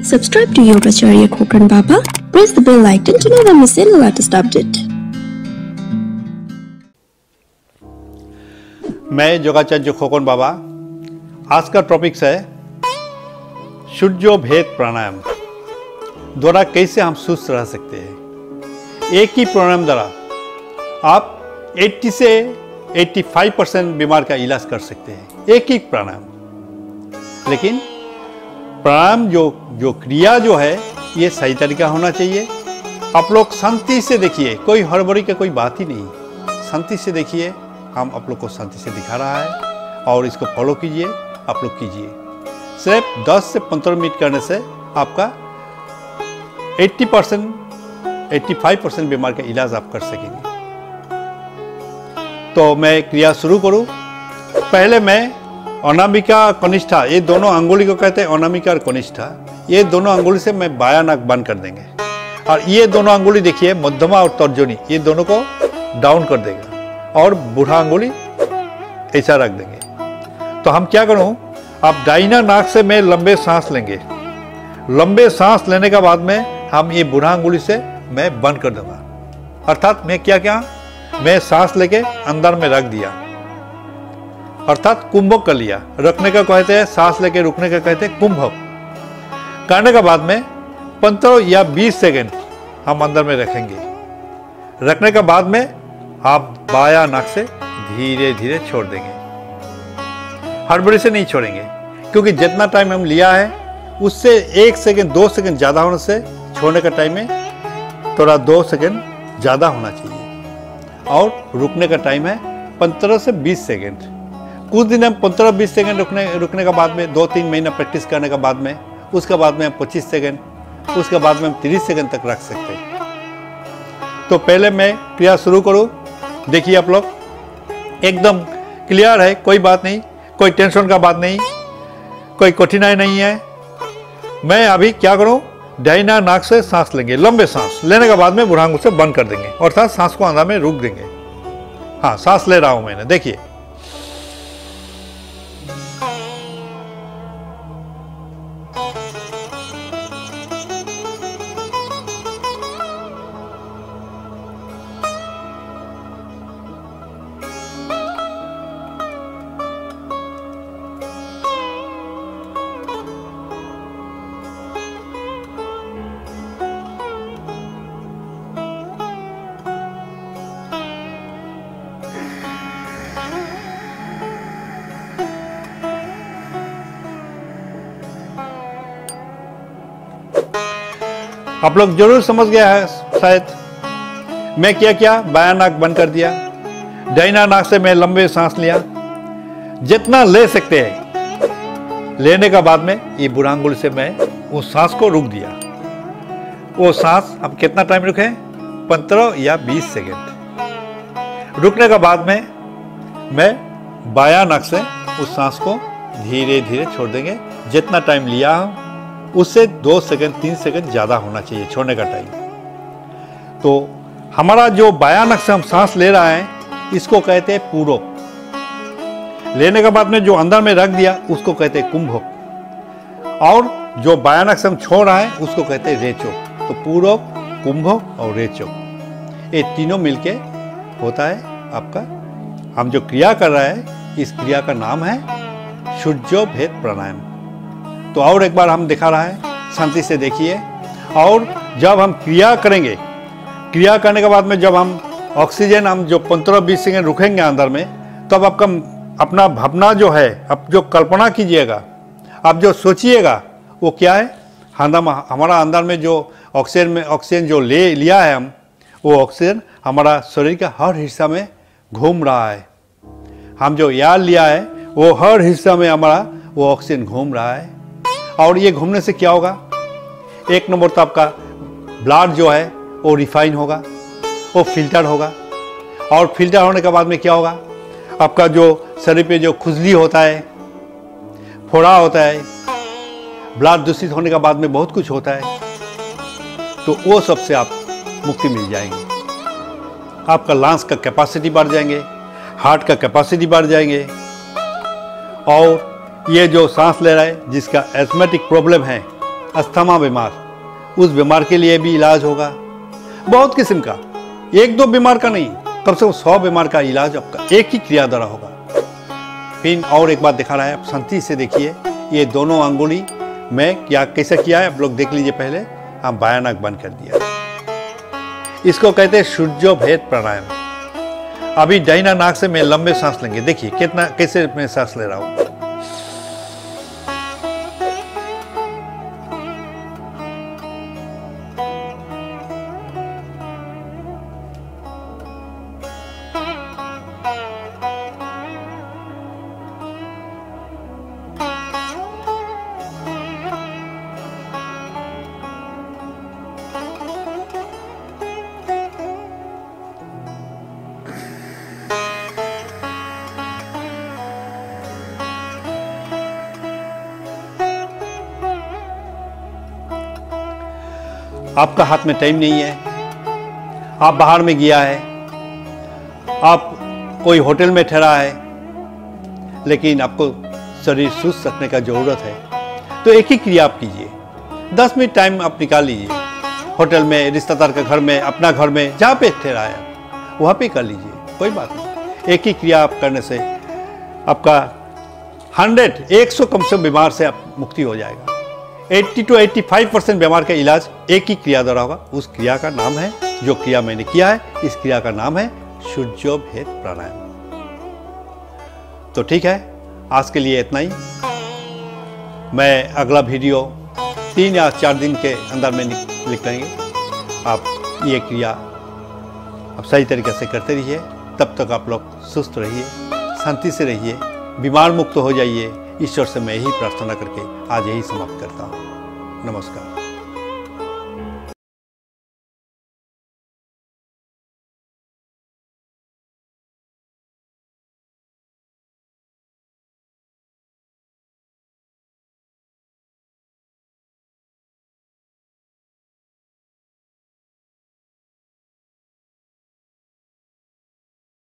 Subscribe to Yogacharya Khokran Baba. Press the bell icon to never miss any latest update. मैं योगाचार्य खोकन बाबा। आज का topic है सूर्योभेद प्राणायाम द्वारा कैसे हम सुस्त रह सकते हैं। एक ही प्राणायाम द्वारा आप 80 से 85% बीमार का इलाज कर सकते हैं, एक ही प्राणायाम। लेकिन प्राणायाम जो क्रिया जो है ये सही तरीका होना चाहिए। आप लोग शांति से देखिए, कोई हड़बड़ी का कोई बात ही नहीं, शांति से देखिए। हम आप लोग को शांति से दिखा रहा है और इसको फॉलो कीजिए, आप लोग कीजिए। सिर्फ 10 से 15 मिनट करने से आपका 80% 85% बीमार का इलाज आप कर सकेंगे। तो मैं क्रिया शुरू करूं। पहले मैं अनामिका कनिष्ठा, ये दोनों अंगुली को कहते हैं अनामिका और कनिष्ठा, ये दोनों अंगुली से मैं बायां नाक बंद कर देंगे और ये दोनों अंगुली देखिए मध्यमा और तर्जनी, ये दोनों को डाउन कर देगा और बूढ़ा अंगुली ऐसा रख देंगे। तो हम क्या करूं, आप दाहिना नाक से मैं लंबे सांस लेंगे। लंबे सांस लेने के बाद में हम ये बूढ़ा अंगुली से मैं बंद कर दूंगा। अर्थात मैं क्या मैं सांस लेके अंदर में रख दिया, अर्थात कुंभक कर लिया। रखने का कहते हैं, सांस लेके रुकने का कहते हैं कुंभक। करने के बाद में 15 या 20 सेकंड हम अंदर में रखेंगे। रखने के बाद में आप बायां नाक से धीरे धीरे छोड़ देंगे, हड़बड़ी से नहीं छोड़ेंगे, क्योंकि जितना टाइम हम लिया है उससे 1 सेकंड 2 सेकंड ज़्यादा होने से छोड़ने का टाइम में थोड़ा 2 सेकंड ज़्यादा होना चाहिए। और रुकने का टाइम है 15 से 20 सेकंड। कुछ दिन हम 15-20 सेकंड रुकने के बाद में 2-3 महीना प्रैक्टिस करने के बाद में, उसके बाद में हम 25 सेकंड, उसके बाद में हम 30 सेकंड तक रख सकते हैं। तो पहले मैं क्रिया शुरू करूं। देखिए आप लोग एकदम क्लियर है, कोई बात नहीं, कोई टेंशन का बात नहीं, कोई कठिनाई नहीं है। मैं अभी क्या करूं, दाहिना नाक से सांस लेंगे, लंबे सांस लेने के बाद में बूढ़ा आंगुल से बंद कर देंगे, अर्थात सांस को अंदर में रोक देंगे। हाँ, सांस ले रहा हूं मैंने, देखिए। आप लोग जरूर समझ गया है शायद। मैं क्या बायां नाक बंद कर दिया, दाहिना नाक से मैं लंबे सांस लिया, जितना ले सकते हैं। लेने के बाद में ये बूढ़ा आंगुल से मैं उस सांस को रोक दिया। वो सांस अब कितना टाइम रुके, 15 या 20 सेकंड। रुकने के बाद में मैं बायां नाक से उस सांस को धीरे धीरे छोड़ देंगे। जितना टाइम लिया उससे 2 सेकंड 3 सेकंड ज़्यादा होना चाहिए छोड़ने का टाइम। तो हमारा जो बायां नाक से हम सांस ले रहा है इसको कहते हैं पूरक। लेने के बाद में जो अंदर में रख दिया उसको कहते हैं कुंभक। और जो बायां नाक से हम छोड़ रहे हैं उसको कहते हैं रेचक। तो पूरक, कुंभक और रेचक, ये तीनों मिलके होता है आपका। हम जो क्रिया कर रहे हैं इस क्रिया का नाम है सूर्योभेद प्राणायाम। तो और एक बार हम दिखा रहा है, शांति से देखिए। और जब हम क्रिया करेंगे, क्रिया करने के बाद में जब हम ऑक्सीजन हम जो 15-20 सेकंड रुकेंगे अंदर में, तब आपका अपना भावना जो है, आप जो कल्पना कीजिएगा, आप जो सोचिएगा वो क्या है, हमारा अंदर में जो ऑक्सीजन जो लिया है हम, वो ऑक्सीजन हमारा शरीर का हर हिस्सा में घूम रहा है। हम जो एयर लिया है वो हर हिस्सा में हमारा वो ऑक्सीजन घूम रहा है। और ये घूमने से क्या होगा, एक नंबर तो आपका ब्लड जो है वो रिफाइन होगा, वो फिल्टर होगा। और फिल्टर होने के बाद में क्या होगा, आपका जो शरीर पे जो खुजली होता है, फोड़ा होता है, ब्लड दूषित होने के बाद में बहुत कुछ होता है, तो वो सबसे आप मुक्ति मिल जाएंगे। आपका लंग्स का कैपेसिटी बढ़ जाएंगे, हार्ट का कैपेसिटी बढ़ जाएंगे। और ये जो सांस ले रहा है जिसका एस्थमेटिक प्रॉब्लम है अस्थमा बीमार, उस बीमार के लिए भी इलाज होगा। बहुत किस्म का, एक दो बीमार का नहीं, कम से कम 100 बीमार का इलाज आपका एक ही क्रिया द्वारा होगा। फिर और एक बात दिखा रहा है, आप शांति से देखिए। ये दोनों अंगुली मैं क्या कैसे किया है आप लोग देख लीजिए। पहले हम बायां नाक बंद कर दिया। इसको कहते हैं सूर्योभेद प्राणायाम। अभी दाहिना नाक से मैं लंबे सांस लेंगे, देखिए कितना कैसे मैं सांस ले रहा हूं। आपका हाथ में टाइम नहीं है, आप बाहर में गया है, आप कोई होटल में ठहरा है, लेकिन आपको शरीर सुस्त रखने का जरूरत है, तो एक ही क्रिया आप कीजिए। 10 मिनट टाइम आप निकाल लीजिए। होटल में, रिश्तेदार के घर में, अपना घर में, जहाँ पे ठहरा है वहाँ पे कर लीजिए, कोई बात नहीं। एक ही क्रिया आप करने से आपका 100 कम से कम बीमार से आप मुक्ति हो जाएगा। 80 to 85% बीमार का इलाज एक ही क्रिया द्वारा होगा। उस क्रिया का नाम है, जो क्रिया मैंने किया है, इस क्रिया का नाम है सूर्योभेद प्राणायाम। तो ठीक है, आज के लिए इतना ही। मैं अगला वीडियो 3 या 4 दिन के अंदर में लिख देंगे। आप ये क्रिया आप सही तरीके से करते रहिए। तब तक आप लोग सुस्त रहिए, शांति से रहिए, बीमार मुक्त हो जाइए। ईश्वर से मैं यही प्रार्थना करके आज यही समाप्त करता हूँ। नमस्कार।